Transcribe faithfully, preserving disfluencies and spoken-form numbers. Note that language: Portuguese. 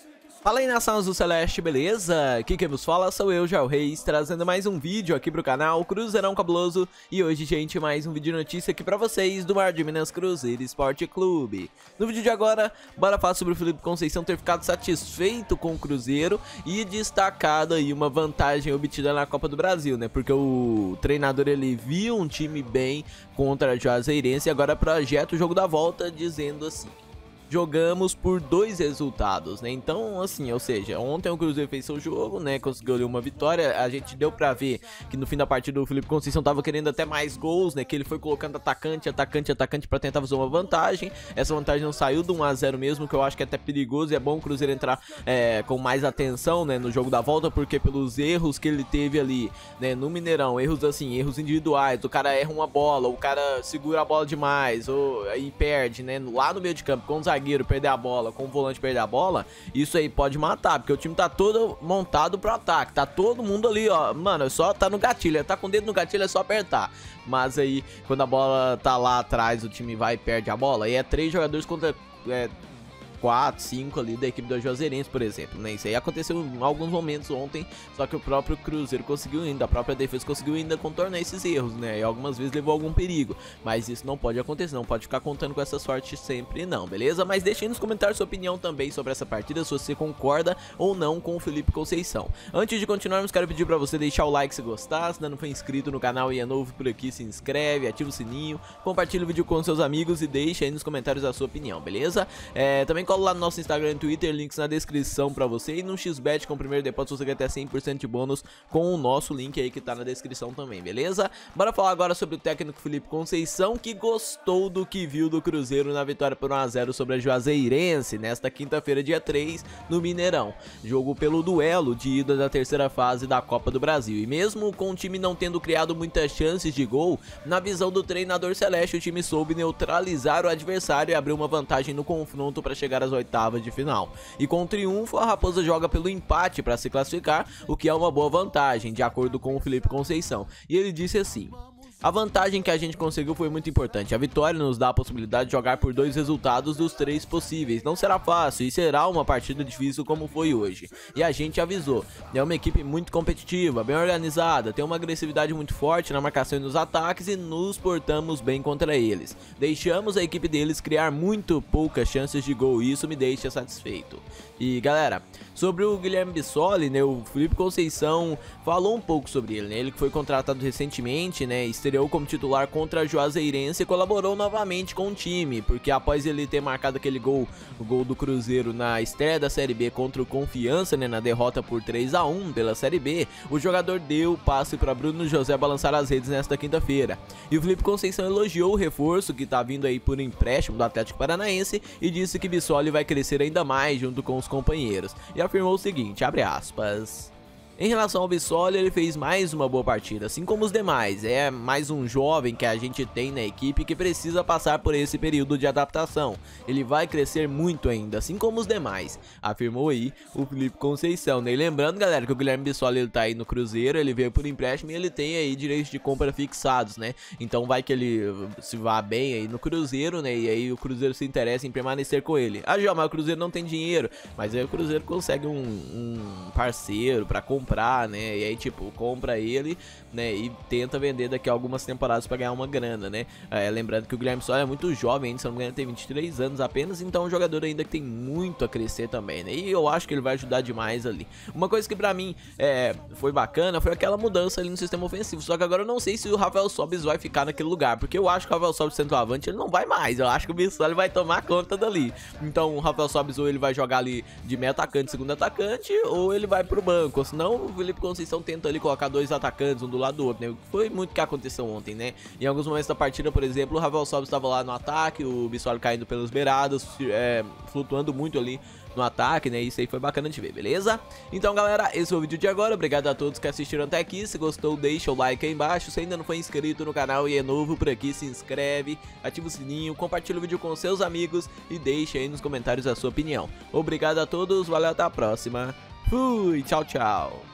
Fala aí, nação azul celeste, beleza? Aqui quem vos fala sou eu, Joel Reis, trazendo mais um vídeo aqui pro canal Cruzeirão Cabuloso. E hoje, gente, mais um vídeo de notícia aqui pra vocês do Mar de Minas Cruzeiro Esporte Clube. No vídeo de agora, bora falar sobre o Felipe Conceição ter ficado satisfeito com o Cruzeiro e destacado aí uma vantagem obtida na Copa do Brasil, né? Porque o treinador, ele viu um time bem contra a Juazeirense e agora projeta o jogo da volta dizendo assim: jogamos por dois resultados, né? Então, assim, ou seja, ontem o Cruzeiro fez seu jogo, né? Conseguiu ali uma vitória. A gente deu pra ver que no fim da partida o Felipe Conceição tava querendo até mais gols, né? Que ele foi colocando atacante, atacante, atacante pra tentar fazer uma vantagem. Essa vantagem não saiu do um a zero mesmo, que eu acho que é até perigoso. E é bom o Cruzeiro entrar é, com mais atenção, né? No jogo da volta, porque pelos erros que ele teve ali, né? No Mineirão, erros assim, erros individuais. O cara erra uma bola, o cara segura a bola demais, ou aí perde, né? Lá no meio de campo, com o zagueiro perder a bola, com o volante perder a bola, isso aí pode matar, porque o time tá todo montado pro ataque, tá todo mundo ali, ó, mano, é só tá no gatilho, tá com o dedo no gatilho, é só apertar. Mas aí, quando a bola tá lá atrás, o time vai e perde a bola, e é três jogadores contra é, quatro, cinco ali da equipe do Juazeirense, por exemplo, né? Isso aí aconteceu em alguns momentos ontem, só que o próprio Cruzeiro conseguiu ainda, a própria defesa conseguiu ainda contornar esses erros, né? E algumas vezes levou algum perigo, mas isso não pode acontecer, não pode ficar contando com essa sorte sempre não, beleza? Mas deixe aí nos comentários sua opinião também sobre essa partida, se você concorda ou não com o Felipe Conceição. Antes de continuarmos, quero pedir pra você deixar o like se gostar, se ainda não foi inscrito no canal e é novo por aqui, se inscreve, ativa o sininho, compartilha o vídeo com seus amigos e deixa aí nos comentários a sua opinião, beleza? É, também cola lá no nosso Instagram e Twitter, links na descrição pra você, e no X Bet com o primeiro depósito você ganha até cem por cento de bônus com o nosso link aí que tá na descrição também, beleza? Bora falar agora sobre o técnico Felipe Conceição, que gostou do que viu do Cruzeiro na vitória por um a zero sobre a Juazeirense nesta quinta-feira, dia três, no Mineirão. Jogo pelo duelo de ida da terceira fase da Copa do Brasil. E mesmo com o time não tendo criado muitas chances de gol, na visão do treinador celeste, o time soube neutralizar o adversário e abrir uma vantagem no confronto para chegar às oitavas de final. E com o triunfo, a Raposa joga pelo empate para se classificar, o que é uma boa vantagem, de acordo com o Felipe Conceição. E ele disse assim: a vantagem que a gente conseguiu foi muito importante. A vitória nos dá a possibilidade de jogar por dois resultados dos três possíveis. Não será fácil e será uma partida difícil como foi hoje. E a gente avisou. É uma equipe muito competitiva, bem organizada, tem uma agressividade muito forte na marcação e nos ataques e nos portamos bem contra eles. Deixamos a equipe deles criar muito poucas chances de gol e isso me deixa satisfeito. E galera, sobre o Guilherme Bissoli, né, o Felipe Conceição falou um pouco sobre ele, né, ele que foi contratado recentemente, né, estreou como titular contra a Juazeirense e colaborou novamente com o time, porque após ele ter marcado aquele gol, o gol do Cruzeiro na estreia da Série B contra o Confiança, né, na derrota por três a um pela Série B, o jogador deu passe para Bruno José balançar as redes nesta quinta-feira. E o Felipe Conceição elogiou o reforço que tá vindo aí por empréstimo do Atlético Paranaense e disse que Bissoli vai crescer ainda mais junto com os companheiros, e afirmou o seguinte, abre aspas: em relação ao Bissoli, ele fez mais uma boa partida, assim como os demais. É mais um jovem que a gente tem na equipe que precisa passar por esse período de adaptação. Ele vai crescer muito ainda, assim como os demais, afirmou aí o Felipe Conceição, né? E lembrando, galera, que o Guilherme Bissoli, ele tá aí no Cruzeiro, ele veio por empréstimo e ele tem aí direitos de compra fixados, né? Então vai que ele se vá bem aí no Cruzeiro, né? E aí o Cruzeiro se interessa em permanecer com ele. Ah, já, mas o Cruzeiro não tem dinheiro, mas aí o Cruzeiro consegue um, um parceiro pra comprar comprar, né, e aí tipo, compra ele, né, e tenta vender daqui a algumas temporadas pra ganhar uma grana, né. É, lembrando que o Guilherme Bissoli é muito jovem ainda, se não me engano tem vinte e três anos apenas, então é um jogador ainda que tem muito a crescer também, né, e eu acho que ele vai ajudar demais ali. Uma coisa que pra mim é, foi bacana foi aquela mudança ali no sistema ofensivo, só que agora eu não sei se o Rafael Sobis vai ficar naquele lugar, porque eu acho que o Rafael Sobis centroavante ele não vai mais, eu acho que o Bissoli vai tomar conta dali. Então o Rafael Sobis ou ele vai jogar ali de meio atacante, segundo atacante, ou ele vai pro banco, ou senão o Felipe Conceição tenta ali colocar dois atacantes um do lado do outro, né? Foi muito o que aconteceu ontem, né? Em alguns momentos da partida, por exemplo, o Rafael Sobis estava lá no ataque, o Bissoli caindo pelas beiradas, é, flutuando muito ali no ataque, né? Isso aí foi bacana de ver, beleza? Então, galera, esse foi o vídeo de agora. Obrigado a todos que assistiram até aqui. Se gostou, deixa o like aí embaixo. Se ainda não foi inscrito no canal e é novo por aqui, se inscreve, ativa o sininho, compartilha o vídeo com seus amigos e deixa aí nos comentários a sua opinião. Obrigado a todos, valeu, até a próxima. Fui, tchau, tchau.